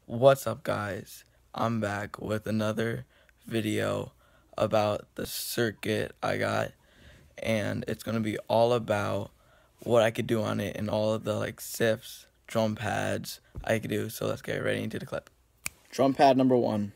What's up, guys? I'm back with another video about the circuit I got, and it's gonna be all about what I could do on it and all of the sifts, drum pads I could do. So let's get right into the clip. Drum pad number 1.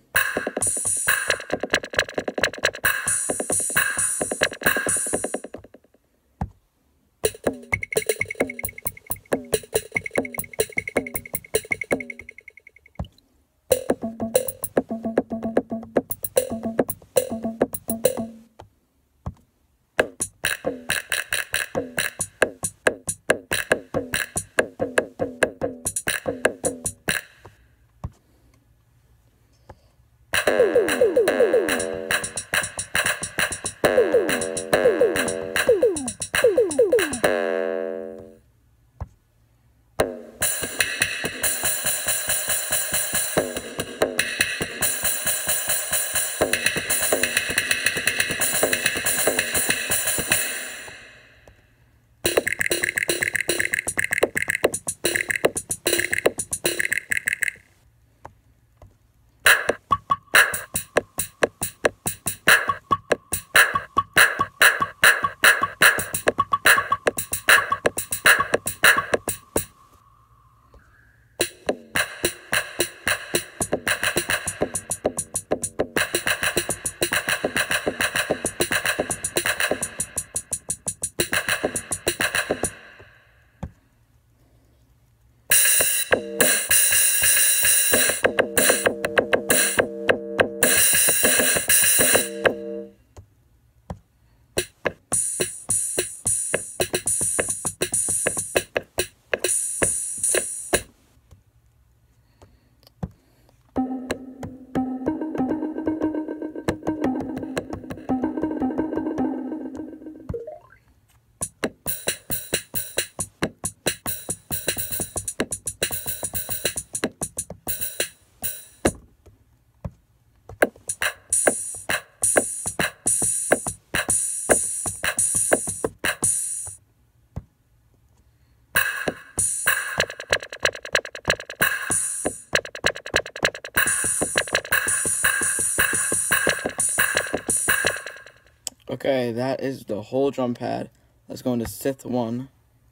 Okay, that is the whole drum pad. Let's go into sift 1.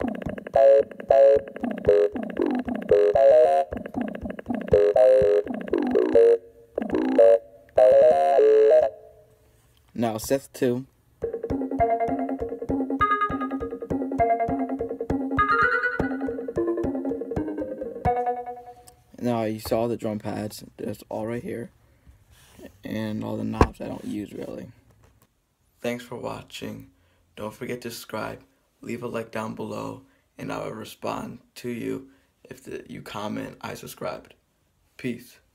Now sift 2. Now you saw the drum pads. That's all right here. And all the knobs I don't use really. Thanks for watching. Don't forget to subscribe, leave a like down below, and I will respond to you if you comment I subscribed. Peace.